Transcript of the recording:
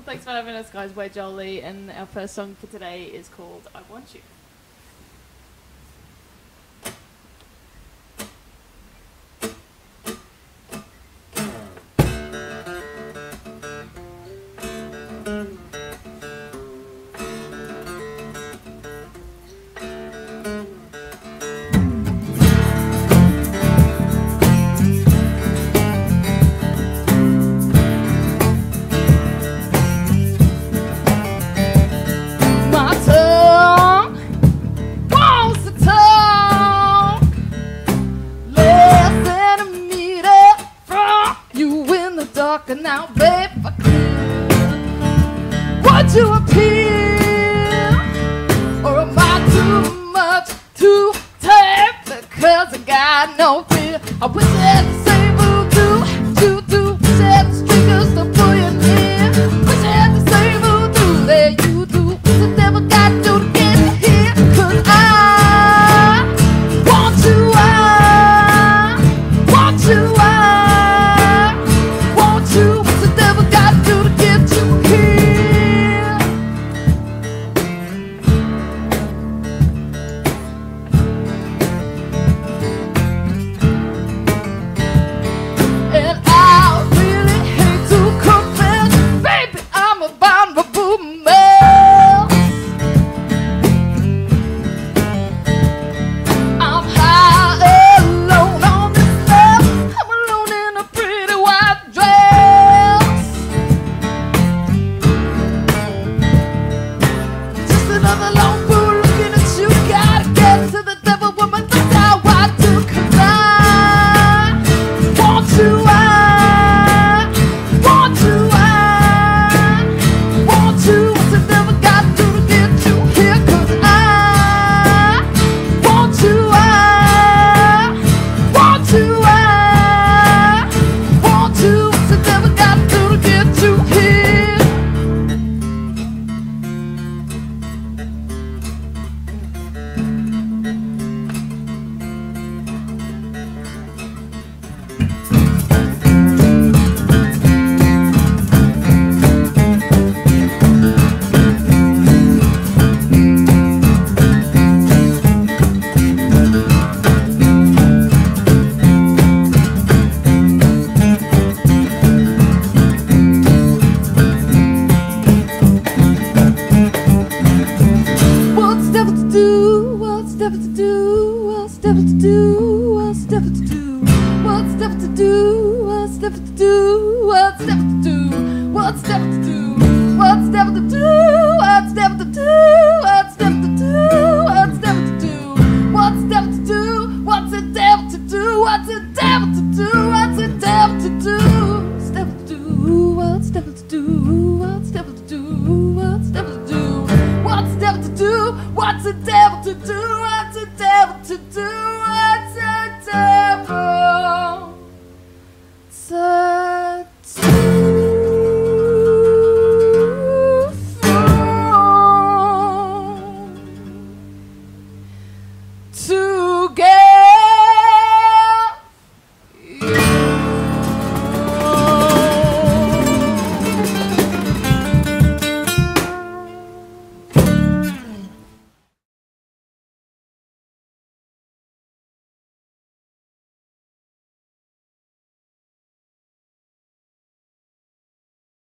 Well, thanks for having us, guys. We're Jollee, and our first song for today is called I Want You. Now, babe, would you appeal, or am I too much to take? Because I got no fear. I wish I had the same voodoo, do. Wish I had the stringers to pull you near. Wish I had the same voodoo that you do. Wish the devil got you to get you here. 'Cause I want you, I want you, what's the devil got to do to get you here? And I really hate to confess, baby, I'm a vulnerable mess. I'm high alone on this love. I'm alone in a pretty white dress. Just another long fool looking at you. Gotta get to the devil, woman. That's how I do. 'Cause I want you, I want you, I want you. What's the devil got to do to get you here? 'Cause I want you, I want you, I want you. What's the devil got to do to get you here? What's devil to do? What's devil to do? What's devil to do? What's devil to do? What's devil to do? What's devil to do? What's devil to do? What's devil to do? What's devil to do? What's devil to do? What's devil to do? What's devil to do? What's devil to do? What's the devil to do? What's the devil to do? What's the devil to do? What's devil to do? What's devil to do? What's devil to do? What's devil to do? What's devil to do? What's the devil to do?